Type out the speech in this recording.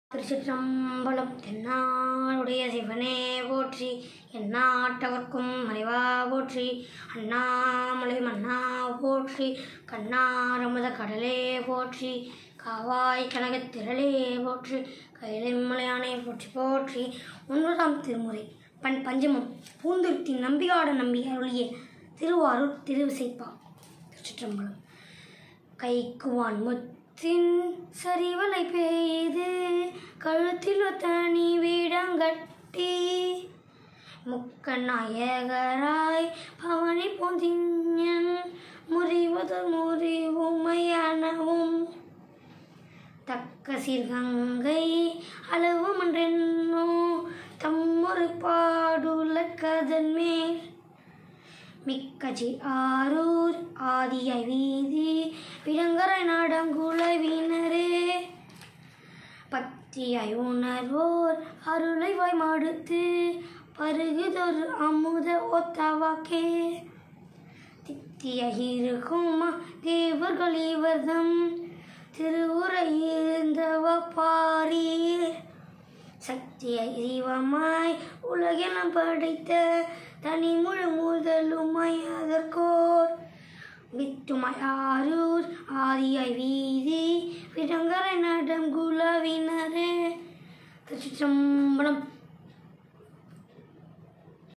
திருச்சிற்றம்பலம். தென்னாடுடைய சிவனே போற்றி, எந்நாட்டவர்க்கும் மறைவா போற்றி, அண்ணாமலை மன்னா போற்றி, கண்ணாரமுத கடலே போற்றி, காவாய் கனகத் திரளே போற்றி, கைலைமலையானே போற்றி போற்றி. 9ஆம் திருமுறை பஞ்சமம். பூந்துருத்தி நம்பியாட நம்பி அருளிய திருவாரூர் திருவிசைப்பா. திருச்சிற்றம்பலம். கைக்குவான் முத்தின் சரிவலை பெய்து கழுத்தில் தனி வீடங்கட்டி முக்கநாயகராய் பவனி பொந்திஞன் முறிவது முறிவுமையானவும் தக்க சீர்கங்கை அளவுமன்றென்னோ தம்மொரு பாடுல கதன் மேல் மிக்கச்சி ஆரூர் ஆதியை வீதி விடங்கரை நாடங்குளவினரே பத்தியாய் உணர்வோர் அருளை வாய் மடுத்து பருகுதொரு அமுத ஒத்தவாக்கே தித்திய இருக்கும் தேவர்கள் இவர்தம் திருவுரையிருந்தவ பாரீர் சக்தியை சிவமாய் உலகெல்லாம் படைத்த தனி முழு முதலுமாய் அதற்கோர் வித்துமாய் ஆரூர் ஆதியாய் வீதி விடங்கரை நடம் குலவினரே. திருச்சிற்றம்பலம்.